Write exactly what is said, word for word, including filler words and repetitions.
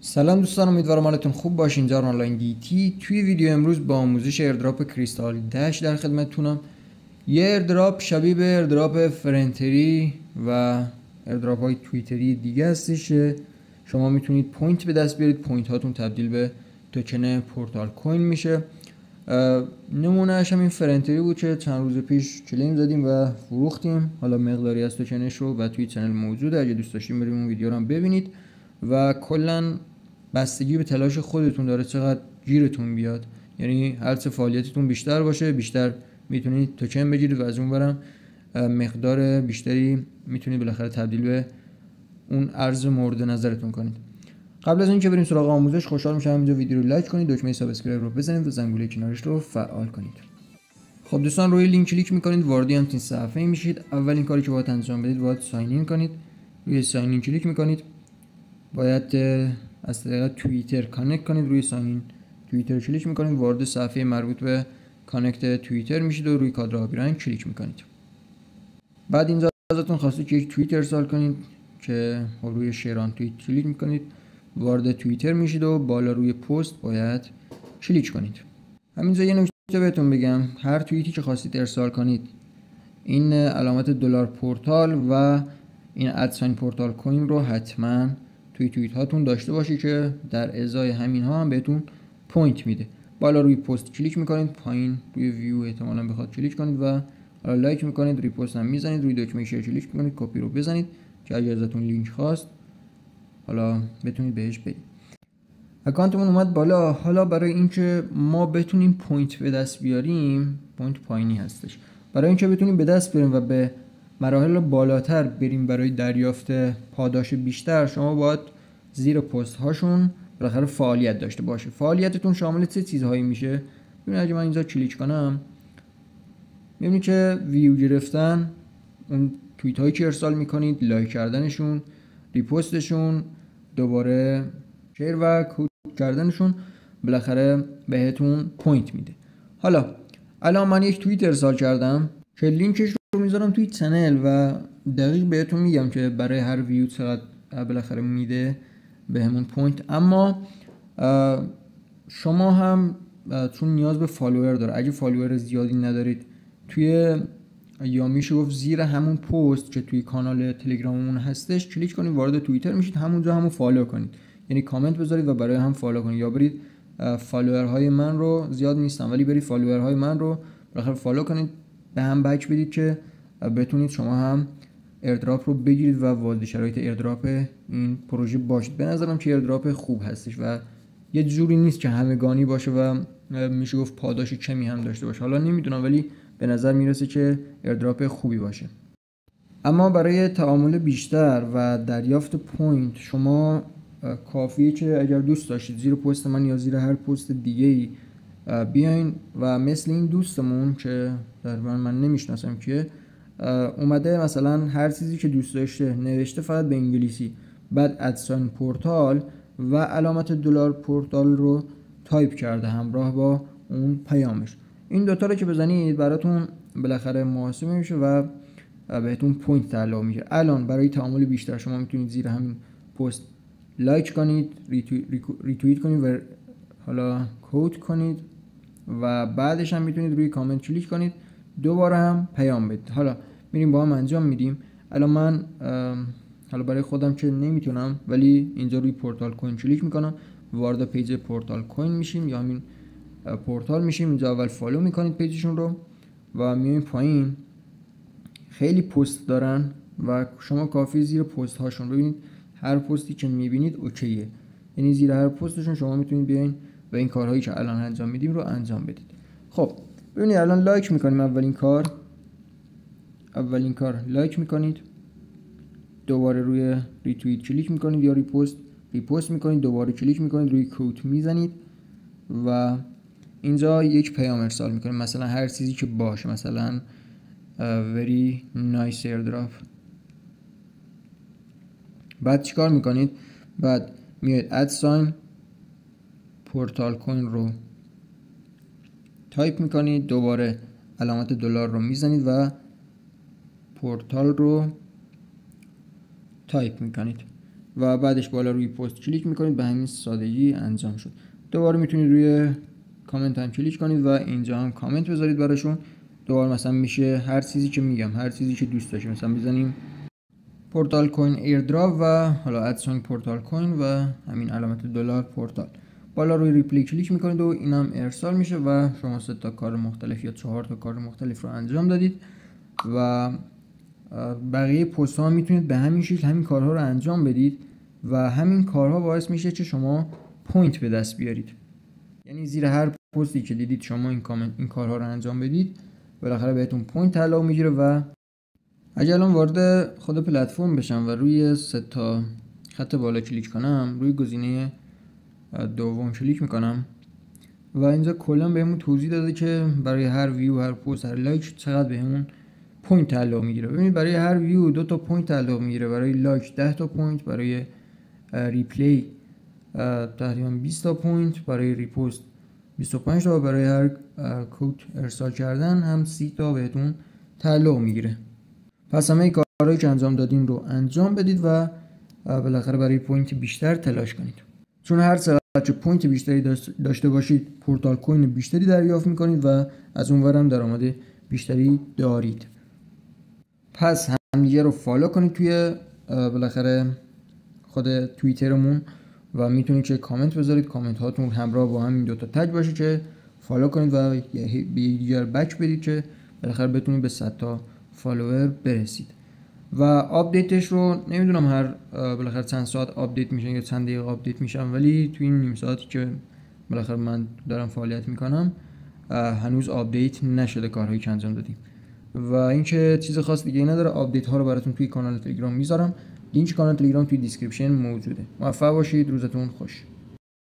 سلام دوستان، امیدوارم حالتون خوب باشین. جارن آنلاین دی تی توی ویدیو امروز با آموزش ایردراپ کریستال دش در خدمتتونم. یه ایردراپ شبیه به ایردراپ فرنتری و ایردراپ های توییتری دیگه هستش. شما میتونید پوینت به دست بیارید، پوینت هاتون تبدیل به توکن پورتال کوین میشه. نمونهش هم این فرنتری بود که چند روز پیش کلیم زدیم و فروختیم. حالا مقداری از توکنش رو و توی چنل موجوده، اگه دوست داشتین برید اون ویدیو رو هم ببینید. و کلا بستگی به تلاش خودتون داره چقدر گیرتون بیاد، یعنی هر چه فعالیتتون بیشتر باشه بیشتر میتونید توکن بگیرید و از اون برم مقدار بیشتری میتونید بالاخره تبدیل به اون ارز مورد نظرتون کنید. قبل از اینکه بریم سراغ آموزش خوشحال میشم اینجا ویدیو رو لایک کنید، دکمه سابسکرایب رو بزنید و زنگوله کنارش رو فعال کنید. خب دوستان، روی لینک کلیک میکنید، وارد همین صفحه میشید. اولین کاری که باید انجام بدید باید ساین این کنید. روی ساین این کلیک میکنید، باید از طریق توییتر کانکت کنید. روی ساین این توییتر کلیک میکنید، وارد صفحه مربوط به کانکت توییتر میشید و روی کادر آبی رنگ کلیک میکنید. بعد اینجا ازتون خواسته که یک توییت ارسال کنید که روی شیران توییت کلیک میکنید، وارد توییتر میشید و بالا روی پست باید کلیک کنید. همینجا یه نکته بهتون بگم، هر توییتی که خواستید ارسال کنید این علامت دلار پورتال و این ادساین پورتال کوین رو حتما توی توییت هاتون داشته باشید که در ازای همین ها هم بهتون پوینت میده. بالا روی پست کلیک میکنید، پایین روی ویو احتمالاً بخواد کلیک کنید و حالا لایک میکنید، ریپوست هم میزنید، روی دکمه شیر کلیک میکنید، کپی رو بزنید که اگه ازتون لینک خواست حالا بتونید بهش بدید. اکانتمون اومد بالا. حالا برای اینکه ما بتونیم پوینت به دست بیاریم، پوینت پایینی هستش، برای اینکه بتونیم به دست بیاریم و به مراحل بالاتر بریم برای دریافت پاداش بیشتر، شما باید زیر پست هاشون بالاخره فعالیت داشته باشه. فعالیتتون شامل چه چیزهایی میشه؟ ببینید اگه من اینجا کلیک کنم میبینید که ویو گرفتن، اون توییت هایی که ارسال میکنید، لایک کردنشون، ریپوستشون، دوباره شیر و کوت کردنشون بالاخره بهتون پوینت میده. حالا الان من یک توییت ارسال کردم که لینکش رو میذارم توی چنل و دقیق بهتون میگم که برای هر ویو چقدر بالاخره میده بهمون پوینت. اما شما هم چون نیاز به فالوور داره، اگه فالوور زیادی ندارید، توی یا میشه گفت زیر همون پست که توی کانال تلگراممون هستش کلیک کنید، وارد توییتر میشید، همونجا همون فالو کنید، یعنی کامنت بذارید و برای هم فالو کنید. یا برید فالوورهای من رو، زیاد نیستم ولی برید فالوورهای من رو بالاخره فالو کنید، به هم بک بدید که بتونید شما هم ایردراپ رو بگیرید و وارد شرایط ایردراپ این پروژه باشید. به نظرم که ایردراپ خوب هستش و یه جوری نیست که همگانی باشه و میشه گفت پاداش کمی هم داشته باشه. حالا نمیدونم ولی به نظر میرسه که ایردراپ خوبی باشه. اما برای تعامل بیشتر و دریافت پوینت شما کافیه که اگر دوست داشتید زیر پست من یا زیر هر پست دیگه ای بیاین و مثل این دوستمون که در من من نمیشناسم که اومده مثلا هر چیزی که دوست داشته نوشته فقط به انگلیسی، بعد ادساین پورتال و علامت دلار پورتال رو تایپ کرده همراه با اون پیامش. این دوتا رو که بزنید براتون بالاخره محاسبه میشه و بهتون پوینت تعلق میشه. الان برای تعامل بیشتر شما میتونید زیر همین پست لایک کنید، ریتوییت کنید و حالا کوت کنید و بعدش هم میتونید روی کامنت کلیک کنید، دوباره هم پیام بدید. حالا میریم با هم انجام میدیم. الان من حالا برای خودم که نمیتونم ولی اینجا روی پورتال کوین کلیک میکنم، وارد پیج پورتال کوین میشیم یا همین پورتال میشیم. اینجا اول فالو میکنید پیجشون رو و میایم پایین. خیلی پست دارن و شما کافی زیر پست هاشون ببینید، هر پستی که میبینید اوکیه، یعنی زیر هر پستشون شما میتونید بیاین و این کارهایی که الان انجام میدیم رو انجام بدید. خب ببینید الان لایک میکنیم. اولین کار اولین کار لایک میکنید، دوباره روی ریتوییت کلیک میکنید یا ریپوست ریپوست میکنید، دوباره کلیک میکنید، روی کوت میزنید و اینجا یک پیام ارسال میکنید، مثلا هر چیزی که باشه، مثلا very nice airdrop. بعد چیکار میکنید؟ بعد میاید ادساین پورتال کوین رو تایپ میکنید، دوباره علامت دلار رو میزنید و پورتال رو تایپ میکنید. و بعدش بالا روی پست کلیک میکنید. به همین سادگی انجام شد. دوباره میتونید روی کامنت هم کلیک کنید و اینجا هم کامنت بذارید براشون. دوباره مثلا میشه هر چیزی که میگم، هر چیزی که دوست داشتید، مثلا بزنیم پورتال کوین ایردراپ و حالا ادساین پورتال کوین و همین علامت دلار پورتال. بالا روی ریپلی کلیک میکنید و اینم ارسال میشه و شما سه تا کار مختلف یا چهار تا کار مختلف رو انجام دادید و بقیه پست ها میتونید به همین شکل همین کارها رو انجام بدید و همین کارها باعث میشه که شما پوینت به دست بیارید. یعنی زیر هر پستی که دیدید شما این کامنت این کارها رو انجام بدید، بالاخره بهتون پوینت طلا میگیره. و اگه الان وارد خود پلتفرم بشم و روی سه تا خط بالا کلیک کنم، روی گزینه دوم کلیک میکنم و اینجا کلا بهمون توضیح داده که برای هر ویو، هر پست، هر لایک چقدر بهمون پوینت تعلق میگیره. ببینید برای هر ویو دو تا پوینت تعلق میگیره، برای لایک ده تا پوینت، برای ریپلی تقریبا بیست تا پوینت، برای ریپوست بیست و پنج تا، برای هر کد ارسال کردن هم سی تا بهتون تعلق میگیره. پس همه کارهایی که انجام دادین رو انجام بدید و بالاخره برای پوینت بیشتر تلاش کنید، چون هر چقدر که پوینت بیشتری داشته باشید پورتال کوین بیشتری دریافت میکنید و از اونور هم درآمد بیشتری دارید. پس همدیگه رو فالو کنید توی بالاخره خود توییترمون و میتونید که کامنت بذارید، کامنت هاتون همراه با همین دوتا تگ باشه که فالو کنید و به دیگر بک بدید که بالاخره بتونید به صد تا فالوور برسید. و آپدیتش رو نمیدونم هر بالاخره چند ساعت آپدیت میشن یا چند دقیقه آپدیت میشن، ولی توی این نیم ساعتی که بالاخره من دارم فعالیت میکنم هنوز آپدیت نشده کارهایی که انجام دادیم. و اینکه چیز خاص دیگه ای نداره. آپدیت ها رو براتون توی کانال تلگرام میذارم، لینک کانال تلگرام توی دیسکریپشن موجوده. موفق باشید، روزتون خوش.